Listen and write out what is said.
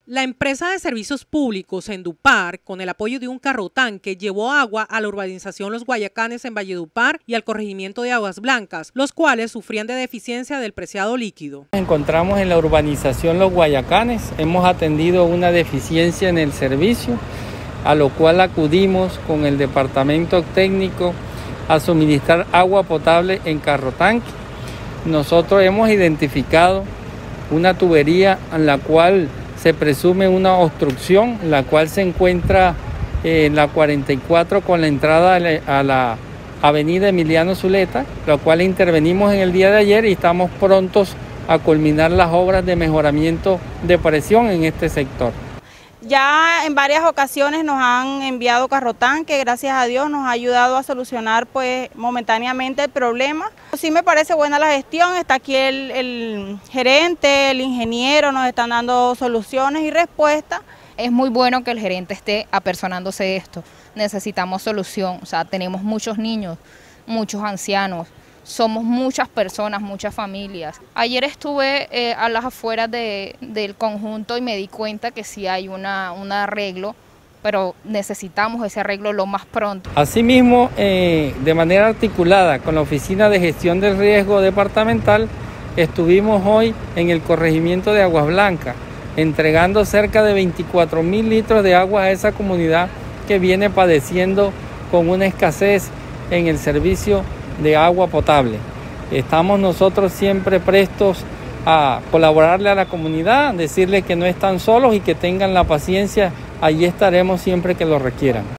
La empresa de servicios públicos Endupar, con el apoyo de un carro tanque, llevó agua a la urbanización Los Guayacanes en Valledupar y al corregimiento de Aguas Blancas, los cuales sufrían de deficiencia del preciado líquido. Nos encontramos en la urbanización Los Guayacanes, hemos atendido una deficiencia en el servicio, a lo cual acudimos con el departamento técnico a suministrar agua potable en carro tanque. Nosotros hemos identificado una tubería en la cual se presume una obstrucción, la cual se encuentra en la 44 con la entrada a la avenida Emiliano Zuleta, la cual intervenimos en el día de ayer y estamos prontos a culminar las obras de mejoramiento de presión en este sector. Ya en varias ocasiones nos han enviado carro tanque, gracias a Dios nos ha ayudado a solucionar pues momentáneamente el problema. Sí me parece buena la gestión, está aquí el gerente, el ingeniero, nos están dando soluciones y respuestas. Es muy bueno que el gerente esté apersonándose esto, necesitamos solución, o sea, tenemos muchos niños, muchos ancianos. Somos muchas personas, muchas familias. Ayer estuve a las afueras del conjunto y me di cuenta que sí hay un arreglo, pero necesitamos ese arreglo lo más pronto. Asimismo, de manera articulada con la Oficina de Gestión del Riesgo Departamental, estuvimos hoy en el corregimiento de Aguas Blancas, entregando cerca de 24.000 litros de agua a esa comunidad que viene padeciendo con una escasez en el servicio de agua potable. Estamos nosotros siempre prestos a colaborarle a la comunidad, decirle que no están solos y que tengan la paciencia, allí estaremos siempre que lo requieran.